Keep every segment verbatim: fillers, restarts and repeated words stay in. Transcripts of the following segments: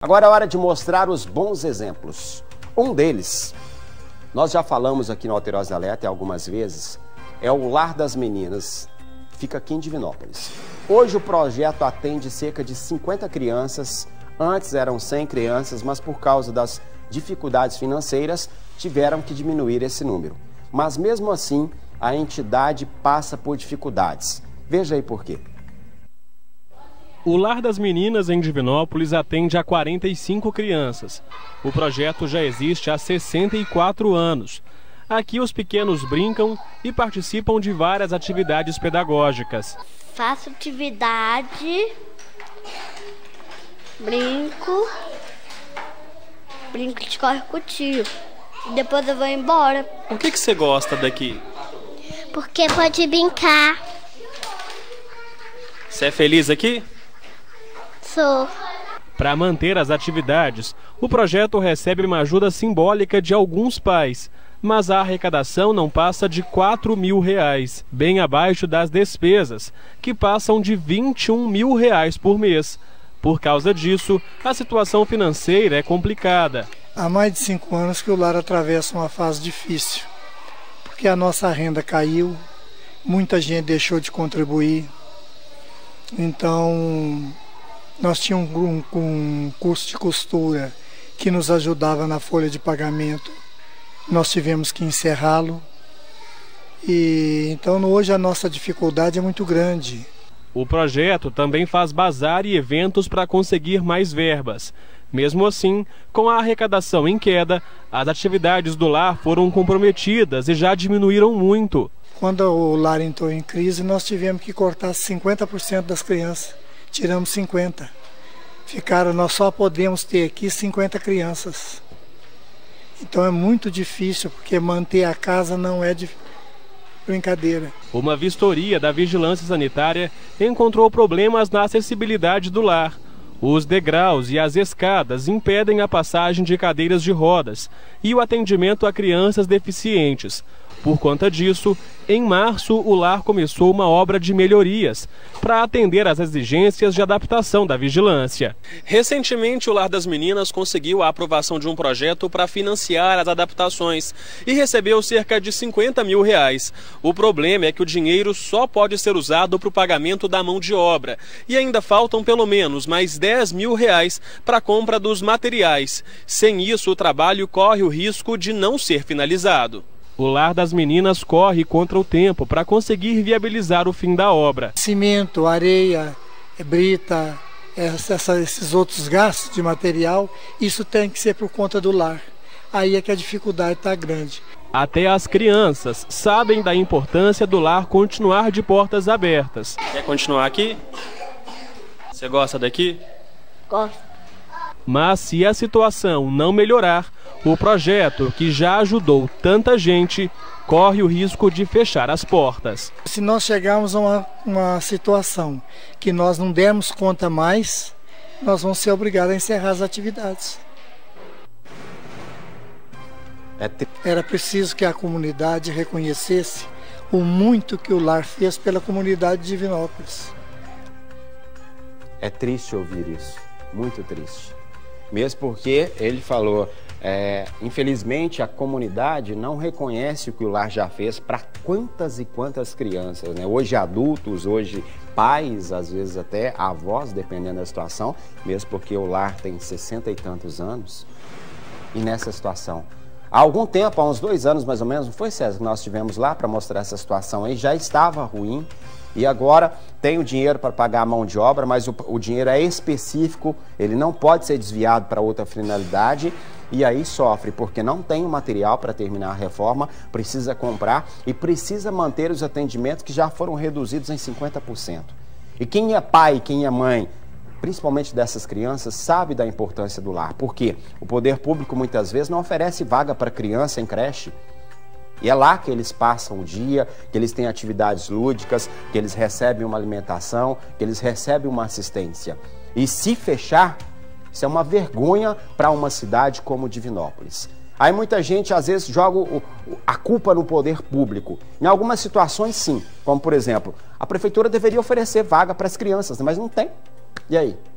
Agora é hora de mostrar os bons exemplos. Um deles, nós já falamos aqui no Alterosa Alerta algumas vezes, é o Lar das Meninas, fica aqui em Divinópolis. Hoje o projeto atende cerca de cinquenta crianças, antes eram cem crianças, mas por causa das dificuldades financeiras tiveram que diminuir esse número. Mas mesmo assim, a entidade passa por dificuldades. Veja aí por quê. O Lar das Meninas em Divinópolis atende a quarenta e cinco crianças. O projeto já existe há sessenta e quatro anos. Aqui os pequenos brincam e participam de várias atividades pedagógicas. Faço atividade, brinco, brinco de corre com o tio. Depois eu vou embora. Por que que você gosta daqui? Porque pode brincar. Você é feliz aqui? Sou. Para manter as atividades, o projeto recebe uma ajuda simbólica de alguns pais, mas a arrecadação não passa de quatro mil reais, bem abaixo das despesas, que passam de vinte e um mil reais por mês. Por causa disso, a situação financeira é complicada. Há mais de cinco anos que o lar atravessa uma fase difícil, porque a nossa renda caiu, muita gente deixou de contribuir, então nós tínhamos um, um curso de costura que nos ajudava na folha de pagamento, nós tivemos que encerrá-lo, e então hoje a nossa dificuldade é muito grande. O projeto também faz bazar e eventos para conseguir mais verbas. Mesmo assim, com a arrecadação em queda, as atividades do lar foram comprometidas e já diminuíram muito. Quando o lar entrou em crise, nós tivemos que cortar cinquenta por cento das crianças. Tiramos cinquenta. Ficaram, nós só podemos ter aqui cinquenta crianças. Então é muito difícil, porque manter a casa não é de brincadeira. Uma vistoria da Vigilância Sanitária encontrou problemas na acessibilidade do lar. Os degraus e as escadas impedem a passagem de cadeiras de rodas e o atendimento a crianças deficientes. Por conta disso, em março, o lar começou uma obra de melhorias para atender às exigências de adaptação da vigilância. Recentemente, o Lar das Meninas conseguiu a aprovação de um projeto para financiar as adaptações e recebeu cerca de cinquenta mil reais. O problema é que o dinheiro só pode ser usado para o pagamento da mão de obra e ainda faltam pelo menos mais dez mil reais para a compra dos materiais. Sem isso, o trabalho corre o risco de não ser finalizado. O Lar das Meninas corre contra o tempo para conseguir viabilizar o fim da obra. Cimento, areia, brita, essa, esses outros gastos de material, isso tem que ser por conta do lar. Aí é que a dificuldade está grande. Até as crianças sabem da importância do lar continuar de portas abertas. Quer continuar aqui? Você gosta daqui? Gosto. Mas se a situação não melhorar, o projeto, que já ajudou tanta gente, corre o risco de fechar as portas. Se nós chegarmos a uma, uma situação que nós não dermos conta mais, nós vamos ser obrigados a encerrar as atividades. Era preciso que a comunidade reconhecesse o muito que o lar fez pela comunidade de Divinópolis. É triste ouvir isso, muito triste. Mesmo porque ele falou, é, infelizmente a comunidade não reconhece o que o lar já fez para quantas e quantas crianças, né? Hoje adultos, hoje pais, às vezes até avós, dependendo da situação, mesmo porque o lar tem sessenta e tantos anos. E nessa situação, há algum tempo, há uns dois anos mais ou menos, não foi, César, que nós estivemos lá para mostrar essa situação aí, já estava ruim. E agora tem o dinheiro para pagar a mão de obra, mas o, o dinheiro é específico, ele não pode ser desviado para outra finalidade e aí sofre, porque não tem o material para terminar a reforma, precisa comprar e precisa manter os atendimentos que já foram reduzidos em cinquenta por cento. E quem é pai, quem é mãe, principalmente dessas crianças, sabe da importância do lar, porque o poder público muitas vezes não oferece vaga para criança em creche. E é lá que eles passam o dia, que eles têm atividades lúdicas, que eles recebem uma alimentação, que eles recebem uma assistência. E se fechar, isso é uma vergonha para uma cidade como Divinópolis. Aí muita gente às vezes joga o, a culpa no poder público. Em algumas situações sim, como por exemplo, a prefeitura deveria oferecer vaga para as crianças, mas não tem. E aí?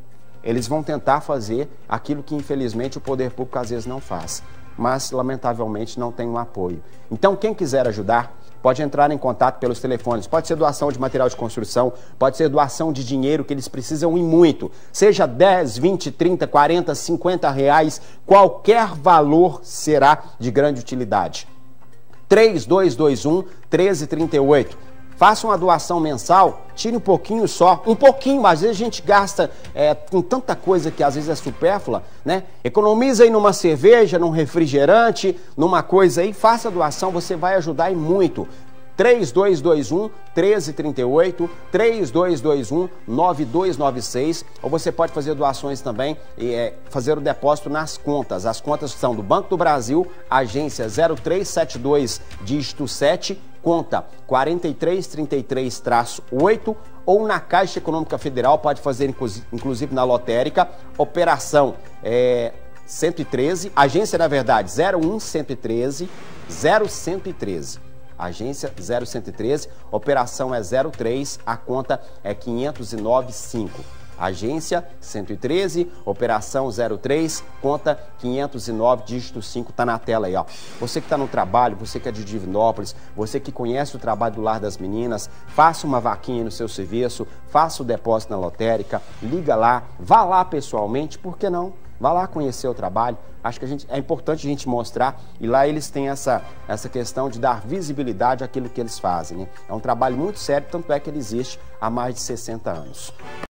eles vão tentar fazer aquilo que infelizmente o poder público às vezes não faz, mas lamentavelmente não tem um apoio. Então quem quiser ajudar, pode entrar em contato pelos telefones, pode ser doação de material de construção, pode ser doação de dinheiro que eles precisam e muito, seja dez, vinte, trinta, quarenta, cinquenta reais, qualquer valor será de grande utilidade. três dois dois um, um três três oito. Faça uma doação mensal, tire um pouquinho só, um pouquinho, às vezes a gente gasta é, com tanta coisa que às vezes é supérflua, né? Economiza aí numa cerveja, num refrigerante, numa coisa aí, faça a doação, você vai ajudar e muito. três dois dois um, um três três oito, três dois dois um, nove dois nove seis, ou você pode fazer doações também e é, fazer o depósito nas contas. As contas são do Banco do Brasil, agência zero três sete dois, dígito sete, conta quatro três três três oito, ou na Caixa Econômica Federal, pode fazer inclusive na lotérica, operação é, cento e treze, agência na verdade zero um cento e treze, zero cento e treze. Agência zero cento e treze, operação é zero três, a conta é quinhentos e nove cinco. Agência cento e treze, operação zero três, conta quinhentos e nove, dígito cinco, tá na tela aí, ó. Você que está no trabalho, você que é de Divinópolis, você que conhece o trabalho do Lar das Meninas, faça uma vaquinha no seu serviço, faça o depósito na lotérica, liga lá, vá lá pessoalmente, por que não? Vá lá conhecer o trabalho. Acho que a gente, é importante a gente mostrar, e lá eles têm essa, essa questão de dar visibilidade àquilo que eles fazem, né? É um trabalho muito sério, tanto é que ele existe há mais de sessenta anos.